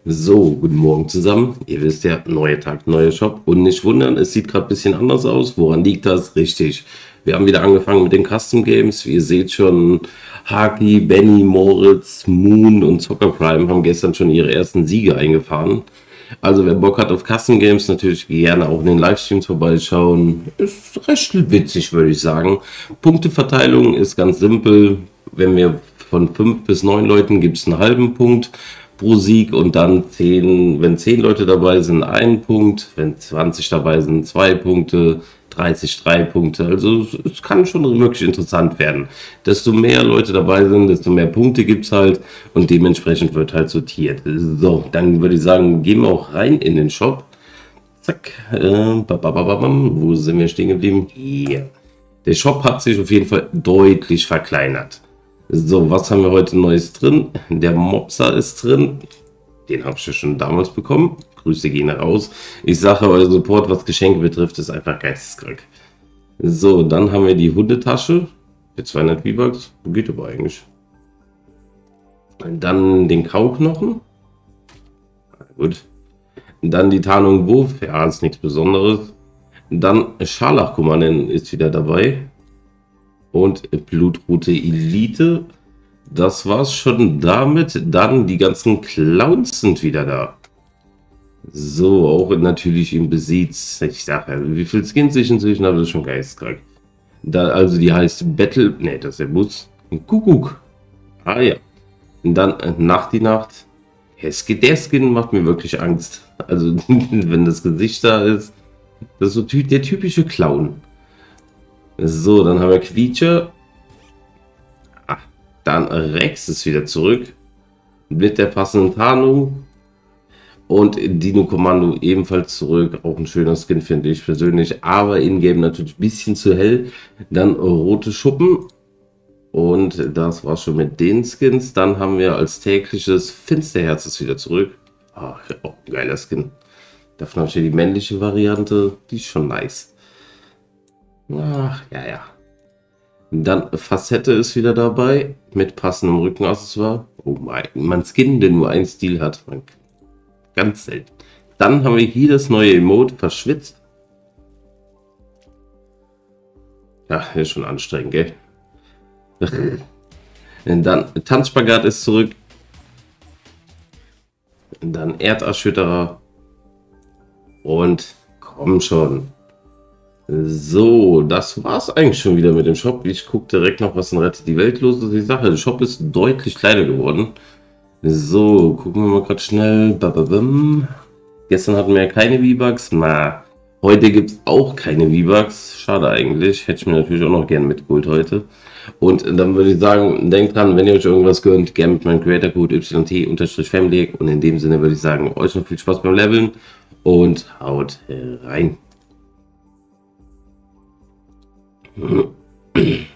So, guten Morgen zusammen. Ihr wisst ja, neuer Tag, neuer Shop. Und nicht wundern, es sieht gerade ein bisschen anders aus. Woran liegt das? Richtig. Wir haben wieder angefangen mit den Custom Games. Wie ihr seht schon, Haki, Benny, Moritz, Moon und Zocker Prime haben gestern schon ihre ersten Siege eingefahren. Also wer Bock hat auf Custom Games, natürlich gerne auch in den Livestreams vorbeischauen. Ist recht witzig, würde ich sagen. Punkteverteilung ist ganz simpel. Wenn wir von 5 bis 9 Leuten gibt es einen halben Punkt pro Sieg und dann 10, wenn 10 Leute dabei sind, 1 Punkt, wenn 20 dabei sind, 2 Punkte, 30, 3 Punkte. Also es kann schon wirklich interessant werden. Desto mehr Leute dabei sind, desto mehr Punkte gibt es halt und dementsprechend wird halt sortiert. So, dann würde ich sagen, gehen wir auch rein in den Shop. Zack, wo sind wir stehen geblieben? Hier. Der Shop hat sich auf jeden Fall deutlich verkleinert. So, was haben wir heute Neues drin? Der Mopsa ist drin. Den habe ich ja schon damals bekommen. Grüße gehen raus. Ich sage, euer Support, was Geschenke betrifft, ist einfach geisteskrank. So, dann haben wir die Hundetasche für 200 V-Bucks. Geht aber eigentlich. Dann den Kauknochen. Gut. Dann die Tarnung Wurf. Ja, ist nichts Besonderes. Dann Scharlachkommandant ist wieder dabei. Und Blutroute Elite. Das war's schon damit. Dann die ganzen Clowns sind wieder da. So, auch natürlich im Besitz. Ich sage ja, wie viel Skins ich inzwischen habe, das ist schon geisteskrank. Da, also die heißt Battle. Ne, das ist der Bus. Kuckuck. Ah ja. Und dann Nacht die Nacht. Der Skin macht mir wirklich Angst. Also, wenn das Gesicht da ist. Das ist so der typische Clown. So, dann haben wir Quietscher. Dann Rex ist wieder zurück. Mit der passenden Tarnung. Und Dino Kommando ebenfalls zurück. Auch ein schöner Skin, finde ich persönlich. Aber in-game natürlich ein bisschen zu hell. Dann rote Schuppen. Und das war schon mit den Skins. Dann haben wir als tägliches Finsterherz ist wieder zurück. Ach, auch ein geiler Skin. Davon habe ich hier die männliche Variante. Die ist schon nice. Ach, ja, ja. Dann Facette ist wieder dabei. Mit passendem Rückenaccessoire. Oh mein Skin, der nur ein Stil hat. Ganz selten. Dann haben wir hier das neue Emote, verschwitzt. Ja, ist schon anstrengend, gell? Dann Tanzspagat ist zurück. Dann Erderschütterer. Und komm schon. So, das war's eigentlich schon wieder mit dem Shop. Ich gucke direkt noch, was in Rettet die Welt los ist. Die Sache, der Shop ist deutlich kleiner geworden. So, gucken wir mal gerade schnell. Gestern hatten wir ja keine V-Bucks. Na, heute gibt es auch keine V-Bucks. Schade eigentlich. Hätte ich mir natürlich auch noch gerne mitgeholt heute. Und dann würde ich sagen, denkt dran, wenn ihr euch irgendwas gönnt, gerne mit meinem Creator-Code YT_Family. Und in dem Sinne würde ich sagen, euch noch viel Spaß beim Leveln und haut rein.